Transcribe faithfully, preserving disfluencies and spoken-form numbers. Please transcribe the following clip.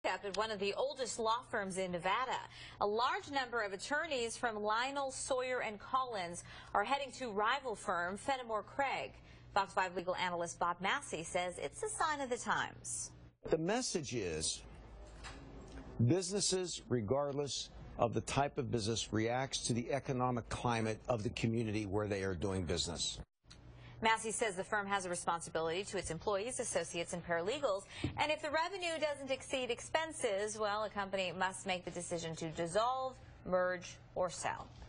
shakeup at one of the oldest law firms in Nevada. A large number of attorneys from Lionel Sawyer and Collins are heading to rival firm Fennemore Craig. Fox five legal analyst Bob Massey says it's a sign of the times. The message is businesses, regardless of the type of business, reacts to the economic climate of the community where they are doing business. Massey says the firm has a responsibility to its employees, associates, and paralegals, and if the revenue doesn't exceed expenses, well, a company must make the decision to dissolve, merge, or sell.